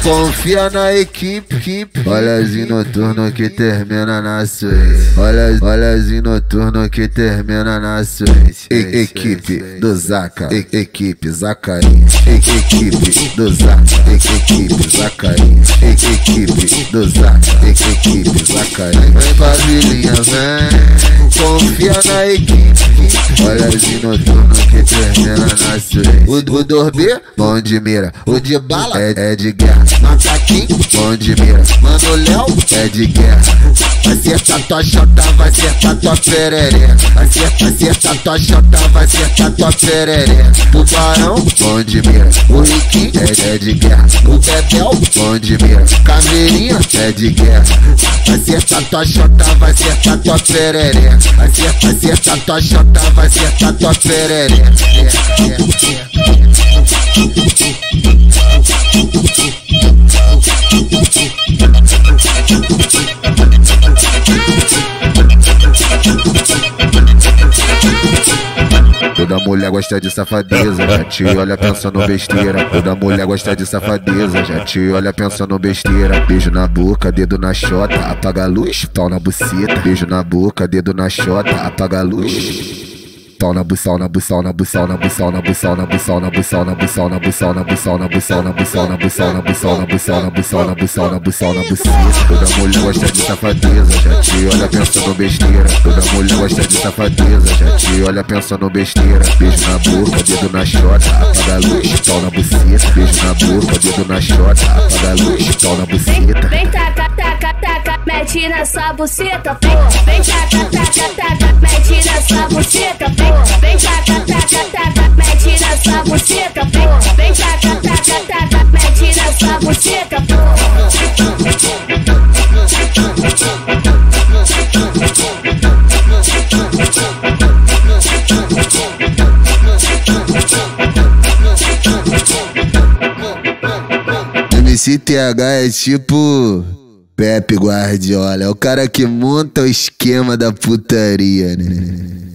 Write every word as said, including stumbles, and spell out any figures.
Confia na equipe, equipe. Olhazinho noturno que termina na suíte. Olha, olhazinho noturno que termina na suíte. E, equipe do Zaca, e, equipe Zacarinha. E, equipe do Zaca, e, equipe Zacarinha. E, equipe do Zaca, e, equipe Zacarinha. Vem pra vilinha, vem. Confia na equipe. Olhazinho noturno que termina na suíte. O, o Dorbe, bom de mira. O de bala é, é de guerra. Macaquinho, bom de mira. Mano Léo é de guerra. Acerta tua chota, vai acertar tua perereca. Acerta, acerta tua chota, vai acertar tua perereca. Tubarão, bom de mira. O Riquinho é, é de guerra. O Bebel, bom de mira. Caveirinha é de guerra. Acerta tua chota, vai acertar tua perereca. Acerta, acerta tua chota, vai acertar tua perereca. É, é, é. Toda mulher gosta de safadeza, já te olha pensando besteira. Toda mulher gosta de safadeza, já te olha pensando besteira. Beijo na boca, dedo na chota, apaga a luz, pau na buceta. Beijo na boca, dedo na chota, apaga a luz. Pau na buçal, na buçal, na buçal, na buçal, na buçal, na buçal, na buçal, na buçal, na buçal, na buçal, na buçal, na buçal, na buçal, na buçal, na buçal, na buçal, na buçal, na buçal, na buceta. Toda mulher gosta de safadeza, já te olha pensando besteira. Toda mulher gosta de safadeza, já te olha pensando besteira. Beijo na boca, dedo na chota, apaga a luz, pau na buceta. Beijo na boca, dedo na chota, apaga a luz, pau na buceta. Vem taca, taca, taca, mete na sua buceta, pô. Vem taca, taca, taca, mete na sua buceta, pô. Vem taca, taca, taca, mete na sua buceta, pô. Vem taca, taca, taca, mete na sua buceta, pô. M C T H é tipo Pepe Guardiola, é o cara que monta o esquema da putaria, né?